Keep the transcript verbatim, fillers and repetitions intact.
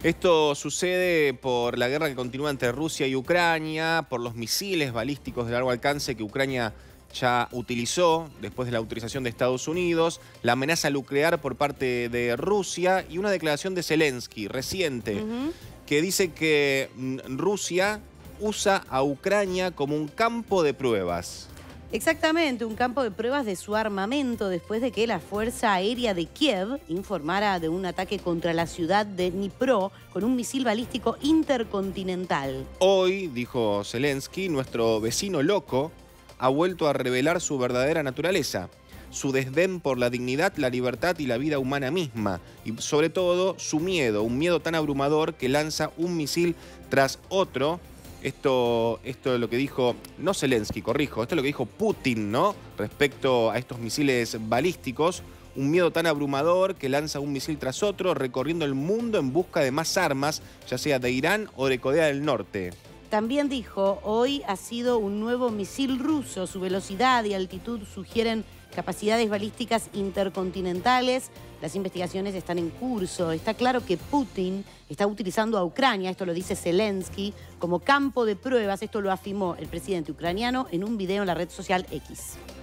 Esto sucede por la guerra que continúa entre Rusia y Ucrania, por los misiles balísticos de largo alcance que Ucrania ya utilizó después de la autorización de Estados Unidos, la amenaza nuclear por parte de Rusia y una declaración de Zelensky reciente Uh-huh. que dice que mm, Rusia usa a Ucrania como un campo de pruebas. Exactamente, un campo de pruebas de su armamento después de que la Fuerza Aérea de Kiev informara de un ataque contra la ciudad de Dnipro con un misil balístico intercontinental. Hoy, dijo Zelensky, nuestro vecino loco ha vuelto a revelar su verdadera naturaleza, su desdén por la dignidad, la libertad y la vida humana misma, y sobre todo su miedo, un miedo tan abrumador que lanza un misil tras otro. Esto, esto es lo que dijo, no Zelensky, corrijo, esto es lo que dijo Putin, ¿no? Respecto a estos misiles balísticos, un miedo tan abrumador que lanza un misil tras otro, recorriendo el mundo en busca de más armas, ya sea de Irán o de Corea del Norte. También dijo, hoy ha sido un nuevo misil ruso, su velocidad y altitud sugieren capacidades balísticas intercontinentales. Las investigaciones están en curso. Está claro que Putin está utilizando a Ucrania, esto lo dice Zelensky, como campo de pruebas. Esto lo afirmó el presidente ucraniano en un video en la red social X.